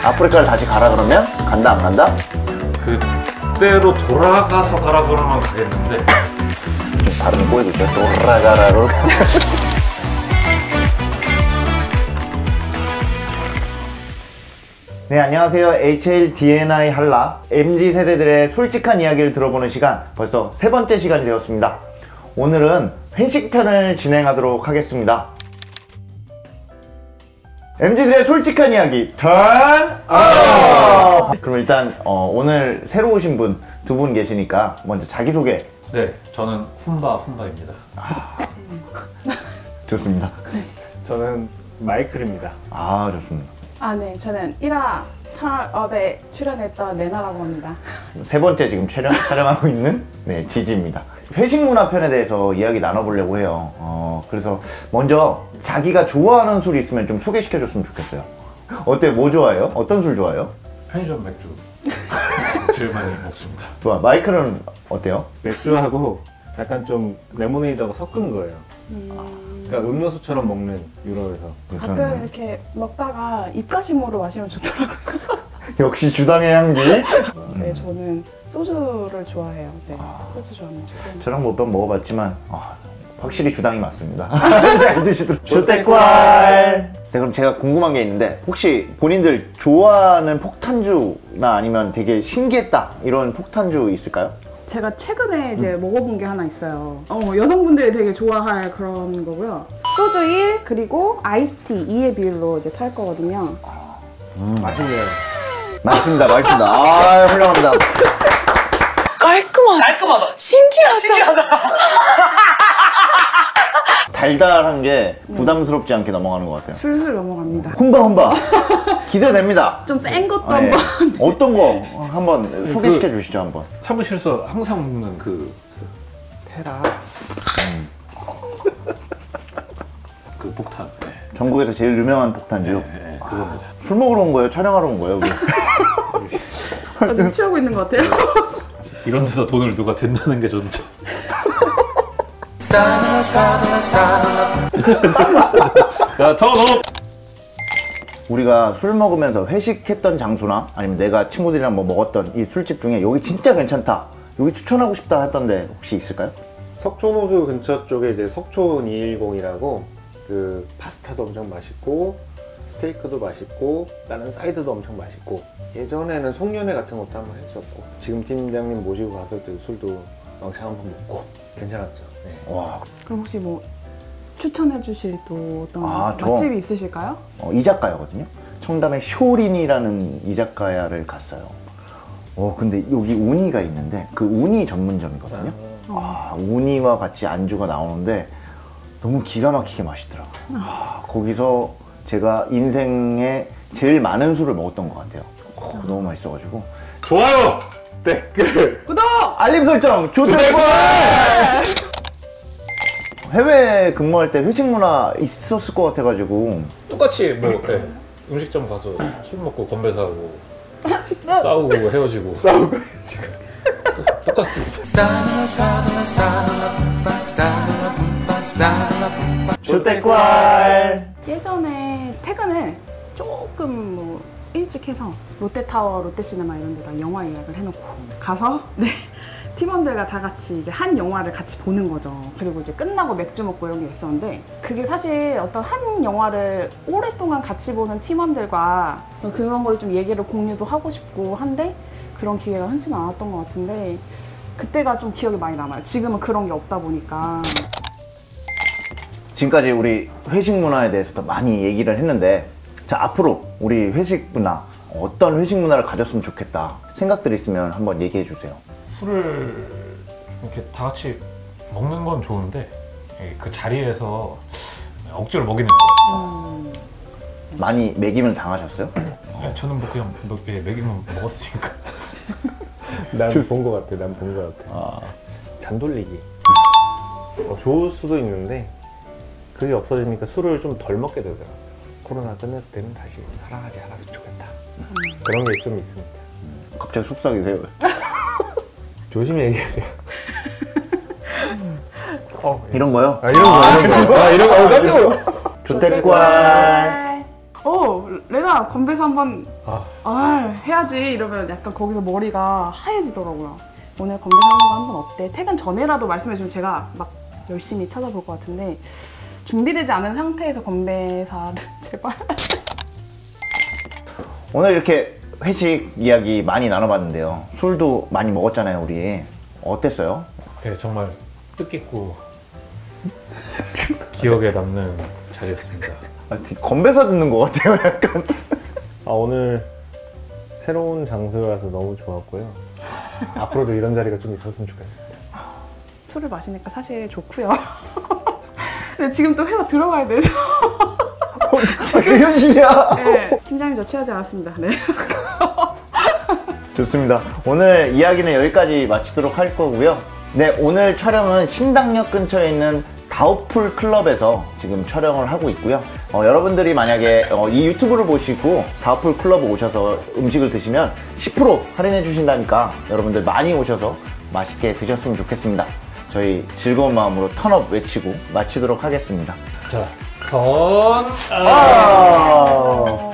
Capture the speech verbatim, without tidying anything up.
아프리카를 다시 가라 그러면? 간다 안 간다? 그때로 돌아가서 가라 그러면 가겠는데 좀 발음이 꼬이고 있죠. 돌아가라로. 네, 안녕하세요. 에이치엘디엔아이 한라 엠지 세대들의 솔직한 이야기를 들어보는 시간, 벌써 세 번째 시간이 되었습니다. 오늘은 회식 편을 진행하도록 하겠습니다. 엠지들의 솔직한 이야기 턴 업! 그럼 일단 어, 오늘 새로 오신 분 두 분 계시니까 먼저 자기소개. 네, 저는 훈바 훈바입니다. 아, 좋습니다. 저는 마이클입니다. 아, 좋습니다. 아, 네. 저는 일 화 턴업에 출연했던 레나라고 합니다. 세 번째 지금 촬영, 촬영하고 있는 네, 지지입니다. 회식 문화 편에 대해서 이야기 나눠보려고 해요. 어, 그래서 먼저 자기가 좋아하는 술이 있으면 좀 소개시켜줬으면 좋겠어요. 어때? 뭐 좋아해요? 어떤 술 좋아해요? 편의점 맥주 제일 많이 먹습니다. 좋아. 마이클은 어때요? 맥주하고 약간 좀 레모네이드하고 섞은 거예요. 음... 그러니까 음료수처럼 먹는 유럽에서. 가끔 이렇게 먹다가 입가심으로 마시면 좋더라고요. 역시 주당의 향기. 네, 저는 소주를 좋아해요. 네, 소주 좋아합니다. 저랑 몇 번 먹어봤지만 아, 확실히 주당이 맞습니다. 잘 드시도록. 조태꿀. 네, 그럼 제가 궁금한 게 있는데, 혹시 본인들 좋아하는 폭탄주나 아니면 되게 신기했다 이런 폭탄주 있을까요? 제가 최근에 이제 음. 먹어본 게 하나 있어요. 어, 여성분들이 되게 좋아할 그런 거고요. 소주 일, 그리고 아이스티 이의 비율로 이제 탈 거거든요. 음. 맛있네요. 맛있습니다. 맛있습니다. 아, 훌륭합니다. 깔끔하다. 깔끔하다. 신기하다. 신기하다. 달달한 게 부담스럽지 않게 넘어가는 것 같아요. 술술 넘어갑니다. 훈바 훈바. 기대됩니다. 좀 센 것도 아, 네. 한번. 어떤 거 한번 소개시켜 주시죠, 한번. 사무실에서 항상 먹는 그 테라. 음. 그 폭탄. 네. 전국에서 제일 유명한 폭탄주. 네, 네, 아, 술 먹으러 온 거예요? 촬영하러 온 거예요? 우리? 아, 지금 취하고 있는 것 같아요. 이런 데서 돈을 누가 댄다는 게 좀. 야, 턴업! 우리가 술 먹으면서 회식했던 장소나 아니면 내가 친구들이랑 뭐 먹었던 이 술집 중에 여기 진짜 괜찮다, 여기 추천하고 싶다 했던데 혹시 있을까요? 석촌호수 근처 쪽에 이제 석촌 이백십이라고 그 파스타도 엄청 맛있고 스테이크도 맛있고 다른 사이드도 엄청 맛있고, 예전에는 송년회 같은 것도 한번 했었고, 지금 팀장님 모시고 가서 또 술도 왕창 한번 먹고 괜찮았죠. 네. 와. 그럼 혹시 뭐 추천해 주실 또 어떤 아, 저- 맛집이 있으실까요? 어, 이자카야거든요. 청담의 쇼린이라는 이자카야를 갔어요. 어, 근데 여기 우니가 있는데 그 우니 전문점이거든요. 아, 우니와 같이 안주가 나오는데 너무 기가 막히게 맛있더라고요. 아, 거기서 제가 인생에 제일 많은 술을 먹었던 것 같아요. 어, 너무 맛있어가지고. 좋아요! 댓글! 구독! 알림 설정! 조태꿀! 해외 근무할 때 회식 문화 있었을 것 같아가지고. 똑같이 뭐 네. 음식점 가서 술 먹고 건배 사고 싸우고 헤어지고 싸우고 지금 똑같습니다. 조태꿀! 예전에 퇴근을 조금 뭐 일찍 해서 롯데타워, 롯데시네마 이런 데다 영화 예약을 해놓고 가서 네, 팀원들과 다 같이 이제 한 영화를 같이 보는 거죠. 그리고 이제 끝나고 맥주 먹고 이런 게 있었는데, 그게 사실 어떤 한 영화를 오랫동안 같이 보는 팀원들과 그런 걸 좀 얘기를 공유도 하고 싶고 한데 그런 기회가 흔치는 않았던 것 같은데, 그때가 좀 기억이 많이 남아요. 지금은 그런 게 없다 보니까. 지금까지 우리 회식 문화에 대해서도 많이 얘기를 했는데, 자, 앞으로 우리 회식 문화, 어떤 회식 문화를 가졌으면 좋겠다 생각들이 있으면 한번 얘기해 주세요. 술을 이렇게 다 같이 먹는 건 좋은데 그 자리에서 억지로 먹이는 거. 음. 많이 매김을 당하셨어요? 네, 저는 뭐 그냥 몇 개 먹이면 먹었으니까. 난 본 것 같아. 난 본 것 같아. 아, 잔 돌리기. 어, 좋을 수도 있는데 그게 없어지니까 술을 좀 덜 먹게 되더라. 코로나 끝났을 때는 다시 사랑하지 않았으면 좋겠다. 음. 그런 게 좀 있습니다. 갑자기 속삭이세요. 조심히 얘기해야 돼요. 어, 이런 거요? 아, 이런 거, 이런 거. 아, 이런 거. 어, 깜짝 놀랐어. 조태꿀! 어 레나 건배사 한번 아, 아 해야지 이러면 약간 거기서 머리가 하얘지더라고요. 오늘 건배사하는 거 한번 어때? 퇴근 전에라도 말씀해주면 제가 막 열심히 찾아볼 것 같은데 준비되지 않은 상태에서 건배사를 제발. 오늘 이렇게 회식 이야기 많이 나눠봤는데요. 술도 많이 먹었잖아요, 우리. 어땠어요? 네, 정말 뜻깊고 기억에 남는 자리였습니다. 아, 되게 건배사 듣는 것 같아요, 약간. 아, 오늘 새로운 장소라서 너무 좋았고요. 앞으로도 이런 자리가 좀 있었으면 좋겠습니다. 술을 마시니까 사실 좋고요. 근데 지금 또 회사 들어가야 돼서. 그 현실이야. 네, 팀장님 저 취하지 않았습니다. 네. 좋습니다. 오늘 이야기는 여기까지 마치도록 할 거고요. 네, 오늘 촬영은 신당역 근처에 있는 다우풀 클럽에서 지금 촬영을 하고 있고요. 어, 여러분들이 만약에 어, 이 유튜브를 보시고 다우풀 클럽 오셔서 음식을 드시면 십 퍼센트 할인해 주신다니까 여러분들 많이 오셔서 맛있게 드셨으면 좋겠습니다. 저희 즐거운 마음으로 턴업 외치고 마치도록 하겠습니다. 자, 턴. 아~